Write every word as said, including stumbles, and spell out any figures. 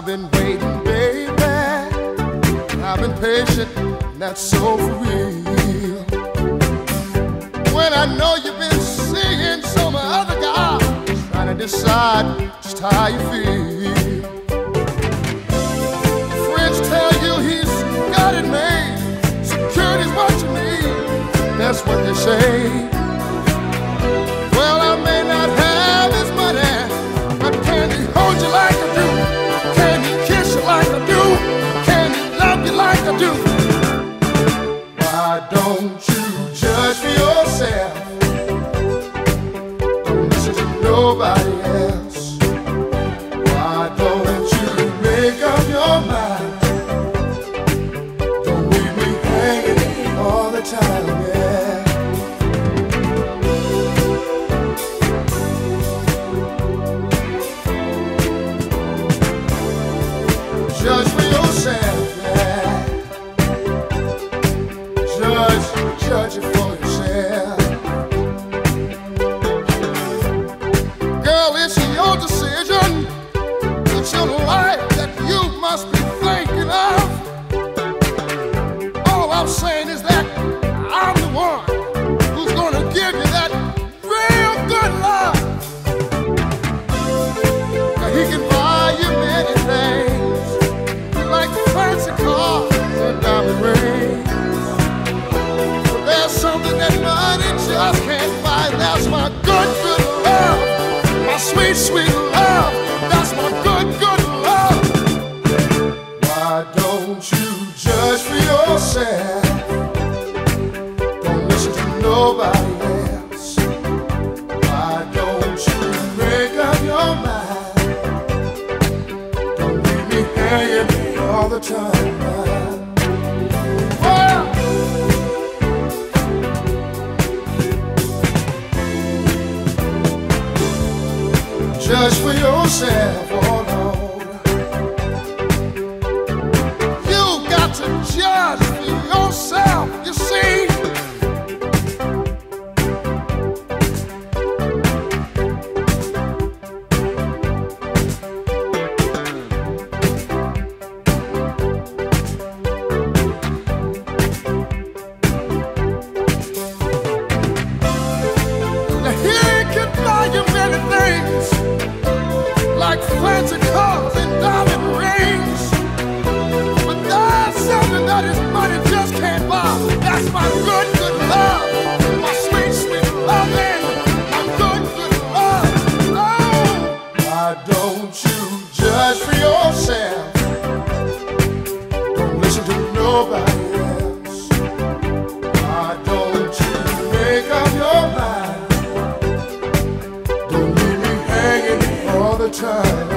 I've been waiting, baby. I've been patient, and that's so for real. When I know you've been seeing some other guy, trying to decide just how you feel. Friends tell you he's got it made, security's what you need, that's what they say. Well, I may not have his money, but can he hold you like I do? Can he kiss you like I do? Can he love you like I do? Why don't you judge for yourself? Don't listen to nobody else. Why don't you make up your mind? Don't leave me hanging all the time, yeah. Judge for yourself, yeah. Judge, judge it for yourself. Girl, it's your decision. It's your life that you must be thinking of. All I'm saying is that I'm the one who's gonna give you that real good love. Now, he can buy you many things, like fancy cars and diamond rings. But there's something that money just can't buy. That's my good, good love. My sweet, sweet love. That's my good, good love. Why don't you judge for yourself? Don't listen to nobody else. Why don't you make up your mind? Don't leave me hanging all the time. Well, judge for yourself, oh Lord. You got to judge for yourself, you see. Like fancy cars and diamond rings, but there's something that his money just can't buy. That's my good, good love, my sweet, sweet loving, my good, good love. Oh, why don't you judge for yourself? Don't listen to nobody else. Why don't you make up your mind? Don't leave me hanging all the time.